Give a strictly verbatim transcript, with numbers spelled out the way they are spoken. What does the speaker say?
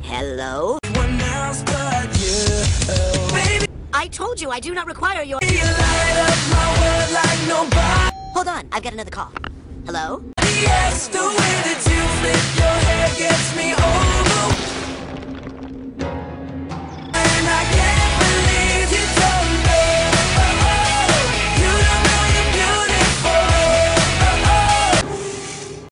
Hello? One else but you. Oh, baby, I told you I do not require your- you light up my world like nobody Hold on, I've got another call. Hello? else. The